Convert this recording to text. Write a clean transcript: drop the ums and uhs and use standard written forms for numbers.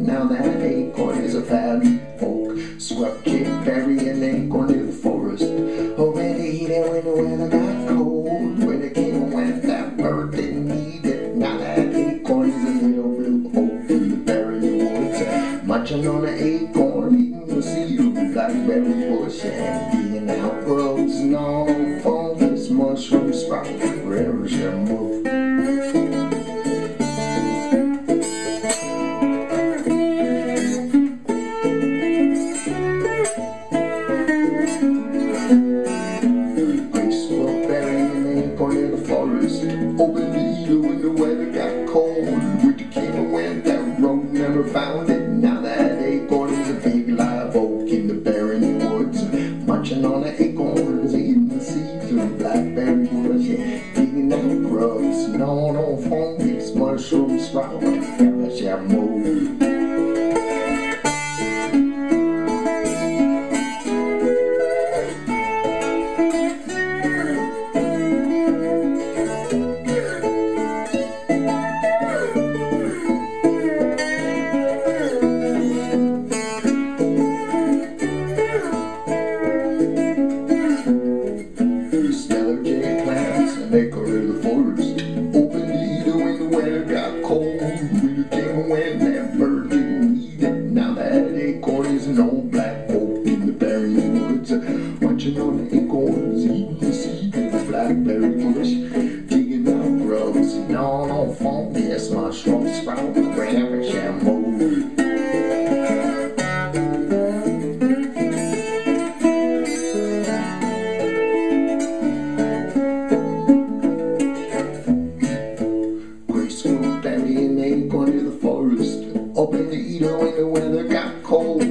now that acorn is a family folk. Scrub kick, berry, and acorn in the forest. Oh, when they eat it when the weather got cold. When it came and went, that bird didn't eat it. Now that acorn is a little blue oak in the berry woods. Munching on the acorn, eating the seed, blackberry bush, and eating out grubs and all fungus, mushroom sprout, wherever she move. Open the eater when the weather got cold. Winter came and went, that road never found it. Now that acorn is a big live oak in the barren woods. Munching on the acorns, eating the seeds of the blackberry bush, digging out grubs, gnawing on fungus, mushroom sprout, wherever she move. They go to the forest. Open the eater when the weather got cold. Winter came and went, that bird didn't eat it. Now that acorn is an old black oak in the berry woods. Munching on the acorns, eating the seed of the blackberry bush, digging out grubs, gnawing on fungus, mushroom sprout, wherever she move. Berry and acorn in the forest. Open the eater when the weather got cold.